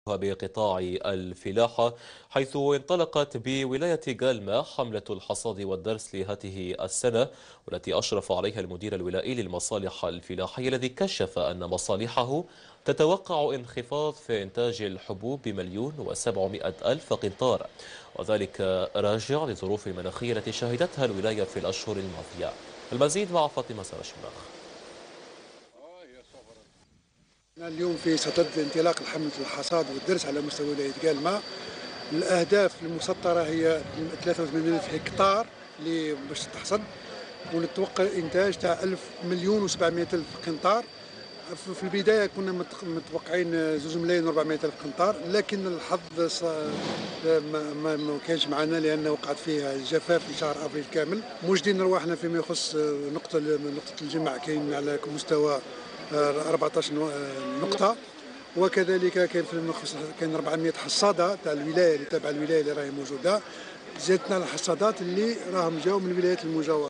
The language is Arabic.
بقطاع الفلاحة، حيث انطلقت بولاية جالما حملة الحصاد والدرس لهذه السنة، والتي أشرف عليها المدير الولائي للمصالح الفلاحية، الذي كشف أن مصالحه تتوقع انخفاض في إنتاج الحبوب ب1,700,000 قنطار، وذلك راجع للظروف المناخية التي شهدتها الولاية في الأشهر الماضية. المزيد مع فاطمة سرشماخ. اليوم في صدد انطلاق حملة الحصاد والدرس على مستوى ولاية جالما. الأهداف المسطرة هي 83,000 هكتار اللي باش تحصد، ونتوقع إنتاج تاع 1,700,000 قنطار. في البداية كنا متوقعين 2,400,000 قنطار، لكن الحظ ما كانش معنا، لأن وقعت فيها جفاف في شهر أبريل كامل. موجدين رواحنا فيما يخص نقطة الجمع كاين على مستوى 14 نقطة، وكذلك كاين في المخصص كاين 400 حصادة تاع الولاية اللي تابعة الولاية اللي راهي موجودة. زادتنا الحصادات اللي راهم جاوا من الولايات المجاورة.